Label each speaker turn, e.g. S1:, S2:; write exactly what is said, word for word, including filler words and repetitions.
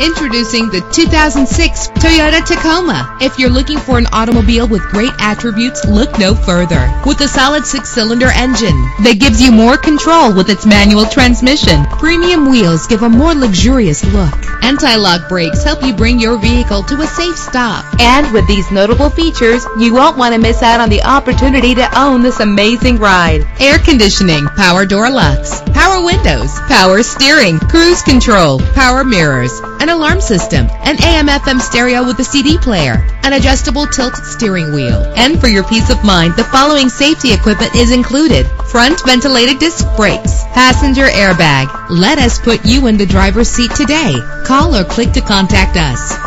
S1: Introducing the two thousand six Toyota Tacoma. If you're looking for an automobile with great attributes, look no further. With a solid six-cylinder engine that gives you more control with its manual transmission, premium wheels give a more luxurious look. Anti-lock brakes help you bring your vehicle to a safe stop. And with these notable features, you won't want to miss out on the opportunity to own this amazing ride. Air conditioning, power door locks, power windows, power steering, cruise control, power mirrors, an alarm system, an A M F M stereo with a C D player, an adjustable tilt steering wheel. And for your peace of mind, the following safety equipment is included: front ventilated disc brakes, passenger airbag. Let us put you in the driver's seat today. Call or click to contact us.